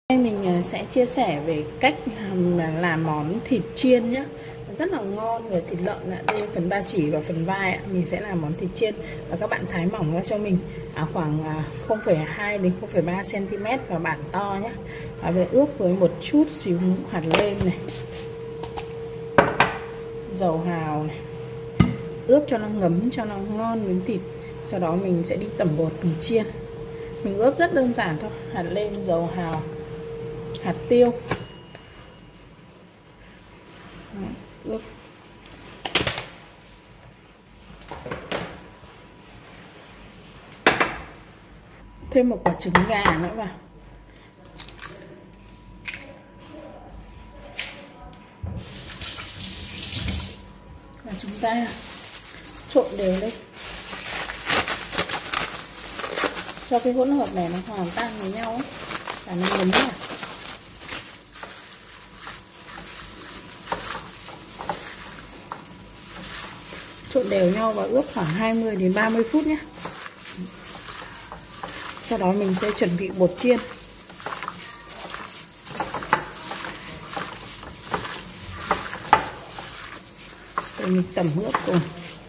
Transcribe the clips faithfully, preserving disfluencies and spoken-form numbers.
Hôm nay mình sẽ chia sẻ về cách làm món thịt chiên nhé, rất là ngon. Về thịt lợn ạ, đây phần ba chỉ và phần vai ạ. Mình sẽ làm món thịt chiên và các bạn thái mỏng ra cho mình à, khoảng không phẩy hai đến không phẩy ba xăng ti mét và bản to nhé. Và về ướp với một chút xíu hạt lêm này, dầu hào này, ướp cho nó ngấm, cho nó ngon miếng thịt. Sau đó mình sẽ đi tẩm bột mình chiên. Mình ướp rất đơn giản thôi: hạt lêm, dầu hào, hạt tiêu. Ướp thêm một quả trứng gà nữa vào. Và chúng ta trộn đều lên cho cái hỗn hợp này nó hòa tan với nhau ấy, và nó ngấm vào. Trộn đều nhau và ướp khoảng hai mươi đến ba mươi phút nhé. Sau đó mình sẽ chuẩn bị bột chiên. Rồi mình tẩm ướp cùng.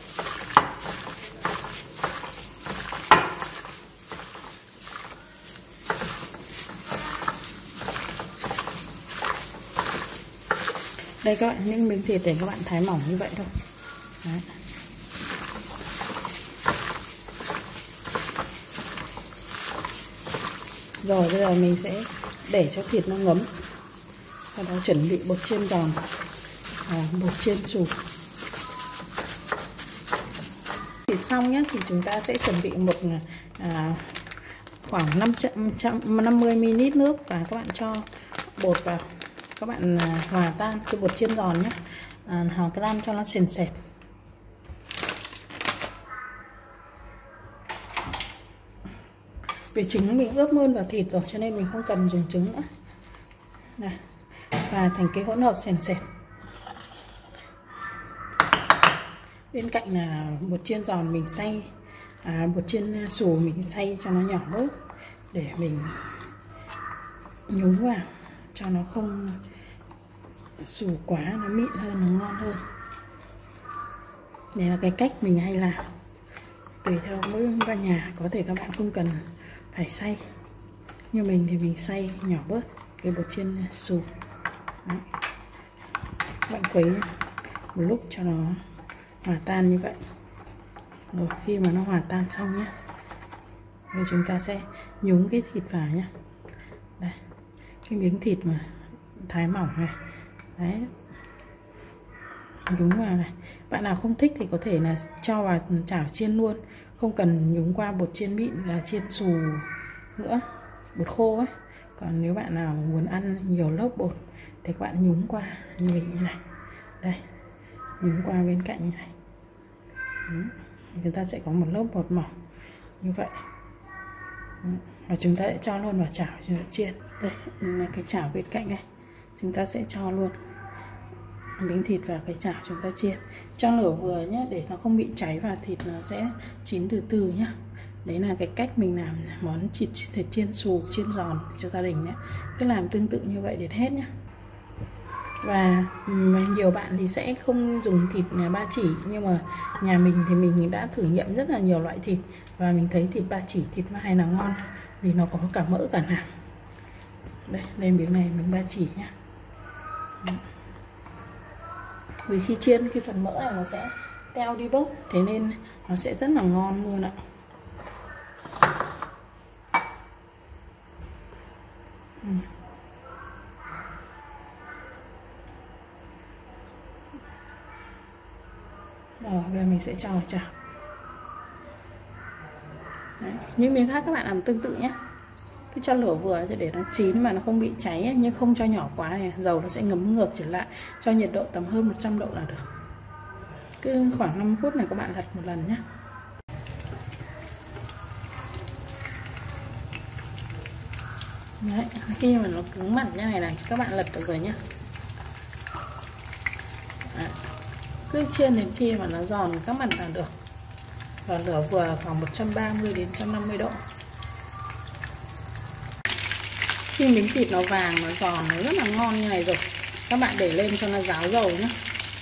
Đây các bạn, những miếng thịt để các bạn thái mỏng như vậy thôi. Đấy. Rồi bây giờ mình sẽ để cho thịt nó ngấm. Sau đó chuẩn bị bột chiên giòn, à, bột chiên sụp. Thịt xong nhé, thì chúng ta sẽ chuẩn bị một à, khoảng năm trăm năm mươi mi li lít nước và các bạn cho bột vào. Các bạn hòa tan cái bột chiên giòn nhé, à, hòa tan cho nó sền sệt. Vì trứng mình ướp luôn vào thịt rồi cho nên mình không cần dùng trứng nữa. Này, và thành cái hỗn hợp sền sệt. Bên cạnh là bột chiên giòn mình xay, à, bột chiên xù mình xay cho nó nhỏ bớt để mình nhúng vào cho nó không xù quá, nó mịn hơn, nó ngon hơn. Đây là cái cách mình hay làm. Tùy theo mỗi căn nhà, có thể các bạn không cần phải xay, như mình thì mình xay nhỏ bớt cái bột chiên xù. Đấy. Các bạn khuấy một lúc cho nó hòa tan như vậy. Rồi khi mà nó hòa tan xong nhé, rồi chúng ta sẽ nhúng cái thịt vào nhé. Đây, cái miếng thịt mà thái mỏng này. Đấy, nhúng vào này. Bạn nào không thích thì có thể là cho vào chảo chiên luôn, không cần nhúng qua bột chiên mịn là chiên xù nữa, bột khô ấy. Còn nếu bạn nào muốn ăn nhiều lớp bột thì các bạn nhúng qua như mình như này. Đây, nhúng qua bên cạnh như này. Chúng ta sẽ có một lớp bột mỏng như vậy. Và chúng ta sẽ cho luôn vào chảo chiên. Đây là cái chảo bên cạnh đây, chúng ta sẽ cho luôn miếng thịt vào cái chảo chúng ta chiên. Cho lửa vừa nhé, để nó không bị cháy và thịt nó sẽ chín từ từ nhé. Đấy là cái cách mình làm món thịt, thịt chiên xù, chiên giòn cho gia đình nhé. Cứ làm tương tự như vậy đến hết nhé. Và nhiều bạn thì sẽ không dùng thịt ba chỉ, nhưng mà nhà mình thì mình đã thử nghiệm rất là nhiều loại thịt và mình thấy thịt ba chỉ, thịt vai là ngon vì nó có cả mỡ cả nạc. Đây, đây miếng này miếng ba chỉ nhé. Vì khi chiên, cái phần mỡ này nó sẽ teo đi bớt, thế nên nó sẽ rất là ngon luôn ạ. Ừ. Rồi bây giờ mình sẽ cho vào chảo. Đấy. Những miếng khác các bạn làm tương tự nhé. Cứ cho lửa vừa cho để nó chín mà nó không bị cháy ấy, nhưng không cho nhỏ quá này, dầu nó sẽ ngấm ngược trở lại. Cho nhiệt độ tầm hơn một trăm độ là được. Cứ khoảng năm phút này các bạn lật một lần nhé. Đấy, khi mà nó cứng mặn như này này các bạn lật được rồi nhé. Đấy. Cứ chiên đến khi mà nó giòn các mặt là được. Và lửa vừa khoảng một trăm ba mươi đến một trăm năm mươi độ. Khi miếng thịt nó vàng, nó giòn, nó rất là ngon như này rồi, các bạn để lên cho nó ráo dầu nhé.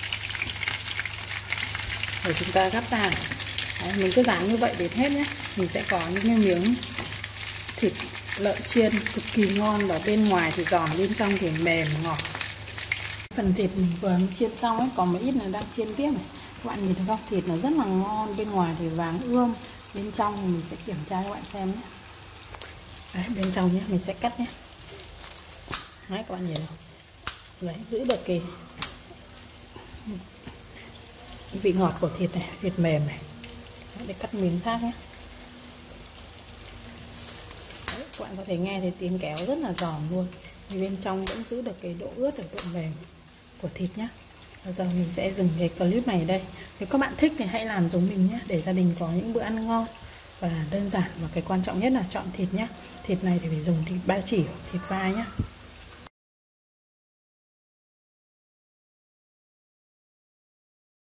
Rồi chúng ta gắp ra. Đấy, mình cứ dán như vậy đến hết nhé. Mình sẽ có những cái miếng thịt lợn chiên cực kỳ ngon, và bên ngoài thì giòn, bên trong thì mềm ngọt. Phần thịt mình vừa mới chiên xong ấy, còn một ít là đang chiên tiếp này. Các bạn nhìn thấy không? Thịt nó rất là ngon, bên ngoài thì vàng ươm, bên trong thì mình sẽ kiểm tra các bạn xem nhé. Đấy, bên trong nhé, mình sẽ cắt nhé. Đấy, các bạn nhìn không? Đấy, giữ được cái vị ngọt của thịt này, thịt mềm này. Đấy, để cắt miếng khác nhé. Đấy, các bạn có thể nghe thấy tiếng kéo rất là giòn luôn. Thì bên trong vẫn giữ được cái độ ướt, và độ mềm của thịt nhé. Bây giờ mình sẽ dừng cái clip này ở đây. Nếu các bạn thích thì hãy làm giống mình nhé, để gia đình có những bữa ăn ngon và đơn giản. Và cái quan trọng nhất là chọn thịt nhé. Thịt này thì phải dùng thịt ba chỉ, thịt vai nhé.